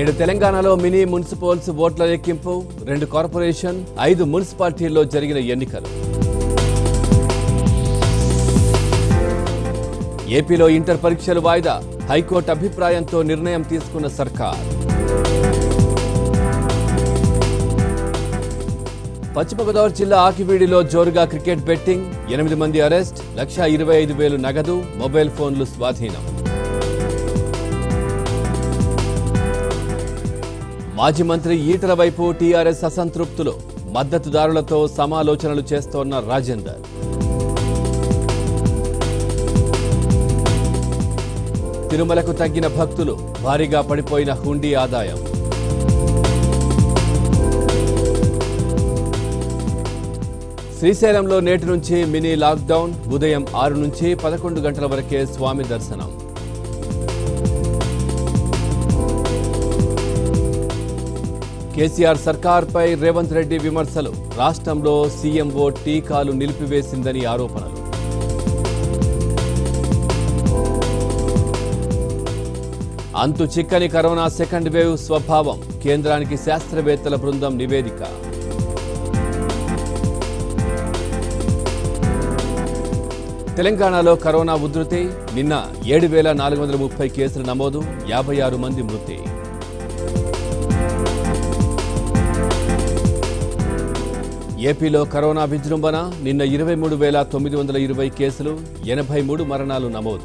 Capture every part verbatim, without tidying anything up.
నేడు తెలంగాణలో mini municipals ఓట్ల లెక్కింపు, రెండు కార్పొరేషన్, ఐదు మున్సిపాలిటీల్లో జరిగిన ఎన్నికలు. ఏపీలో ఇంటర్ పరీక్షలు వాయిదా, హైకోర్టు అభిప్రాయంతో నిర్ణయం తీసుకున్న సర్కార్. పశ్చిమ గోదావరి జిల్లా ఆకివీడిలో జోరుగా క్రికెట్ బెట్టింగ్, ఎనిమిది మంది అరెస్ట్, లక్ష ఇరవై ఐదు వేలు నగదు, మొబైల్ ఫోన్లు స్వాధీనం. మాజీ మంత్రి ఈటల వైపు టీఆర్ఎస్ అసంతృప్తులు, మద్దతుదారులతో సమాలోచనలు చేస్తోన్న రాజేందర్. తిరుమలకు తగ్గిన భక్తులు, భారీగా పడిపోయిన హుండీ ఆదాయం. శ్రీశైలంలో నేటి నుంచి మినీ లాక్డౌన్, ఉదయం ఆరు నుంచి పదకొండు గంటల వరకే స్వామి దర్శనం. కేసీఆర్ సర్కార్పై రేవంత్ రెడ్డి విమర్శలు, రాష్ట్రంలో సీఎంఓ టీకాలు నిలిపివేసిందని ఆరోపణలు. అంతు చిక్కని కరోనా సెకండ్ వేవ్ స్వభావం, కేంద్రానికి శాస్త్రవేత్తల బృందం నివేదిక. తెలంగాణలో కరోనా ఉధృతి, నిన్న ఏడు వేల నాలుగు వందల ముప్పై కేసులు నమోదు, యాభై ఆరు మంది మృతి. ఏపీలో కరోనా విజృంభణ, నిన్న ఇరవై మూడు వేల తొమ్మిది వందల ఇరవై కేసులు, ఎనభై మూడు మరణాలు నమోదు.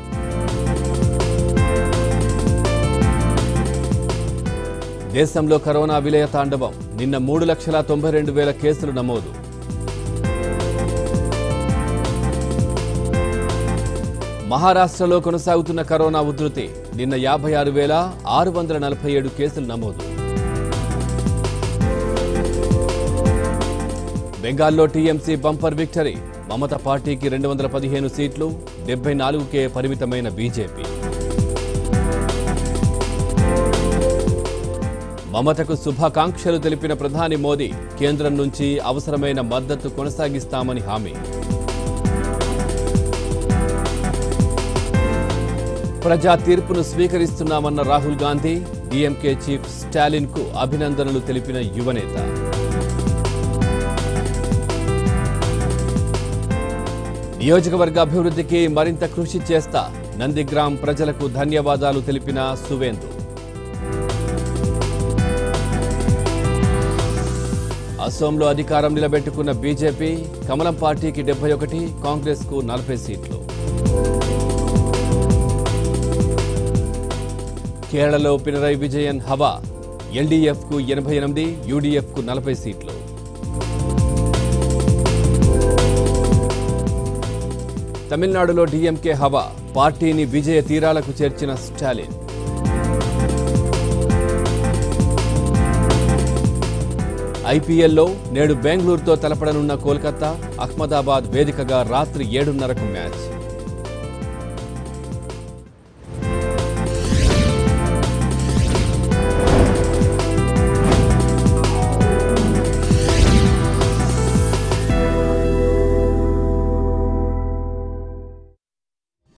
దేశంలో కరోనా విలయ తాండవం, నిన్న మూడు లక్షల తొంభై రెండు వేల కేసులు నమోదు. మహారాష్ట్రలో కొనసాగుతున్న కరోనా ఉధృతి, నిన్న యాభై ఆరు వేల ఆరు వందల నలభై ఏడు కేసులు నమోదు. బెంగాల్లో టీఎంసీ బంపర్ విక్టరీ, మమత పార్టీకి రెండు వందల పదిహేను సీట్లు, డెబ్బై నాలుగుకే పరిమితమైన బీజేపీ. మమతకు శుభాకాంక్షలు తెలిపిన ప్రధాని మోదీ, కేంద్రం నుంచి అవసరమైన మద్దతు కొనసాగిస్తామని హామీ. ప్రజా తీర్పును స్వీకరిస్తున్నామన్న రాహుల్ గాంధీ, డీఎంకే చీఫ్ స్టాలిన్ కు అభినందనలు తెలిపిన యువనేత. నియోజకవర్గ అభివృద్ధికి మరింత కృషి చేస్తా, నందిగ్రామ్ ప్రజలకు ధన్యవాదాలు తెలిపిన సువేందు. అసోంలో అధికారం నిలబెట్టుకున్న బీజేపీ, కమలం పార్టీకి డెబ్బై ఒకటి, కాంగ్రెస్ కు నలభై సీట్లు. కేరళలో పినరై విజయన్ హవా, ఎల్డీఎఫ్ కు ఎనభై ఎనిమిది, యూడీఎఫ్ కు నలభై సీట్లు. తమిళనాడులో డీఎంకే హవా, పార్టీని విజయ తీరాలకు చేర్చిన స్టాలిన్. ఐపీఎల్లో నేడు బెంగళూరుతో తలపడనున్న కోల్కతా, అహ్మదాబాద్ వేదికగా రాత్రి ఏడున్నరకు మ్యాచ్.